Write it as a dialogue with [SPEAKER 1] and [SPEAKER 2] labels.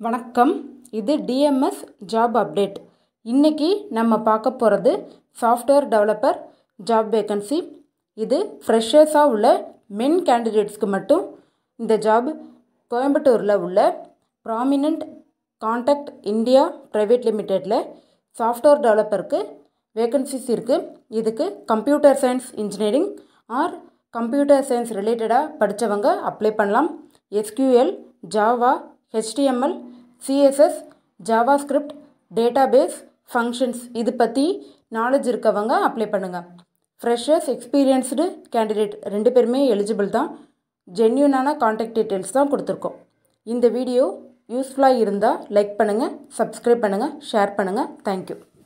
[SPEAKER 1] வணக்கம். இது TMS job update. இன்றைக்கி நம்ம பார்க்க போகிறது சாஃப்ட்வேர் டெவலப்பர் ஜாப் வேக்கன்சி. இது ஃப்ரெஷர்ஸாக உள்ள மென் கேண்டிடேட்ஸ்க்கு மட்டும் இந்த ஜாப் கோயம்புத்தூரில் உள்ள ப்ராமினென்ட் கான்டாக்ட் இந்தியா ப்ரைவேட் லிமிடெடில் சாஃப்ட்வேர் டெவலப்பருக்கு வேக்கன்சிஸ் இருக்குது. இதுக்கு computer science engineering or computer science ரிலேட்டடாக படித்தவங்க அப்ளை பண்ணலாம். SQL, Java, HTML, CSS, JavaScript, database, functions இது பற்றி நாலேஜ் இருக்கவங்க அப்ளை பண்ணுங்கள். ஃப்ரெஷர்ஸ், எக்ஸ்பீரியன்ஸ்டு கேண்டிடேட் 2 பேருமே எலிஜிபிள் தான். ஜென்யூனான கான்டாக்ட் டீட்டெயில்ஸ் தான் கொடுத்துருக்கோம். இந்த வீடியோ யூஸ்ஃபுல்லாக இருந்தால் லைக் பண்ணுங்கள், சப்ஸ்கிரைப் பண்ணுங்கள், ஷேர் பண்ணுங்கள். தேங்க்யூ.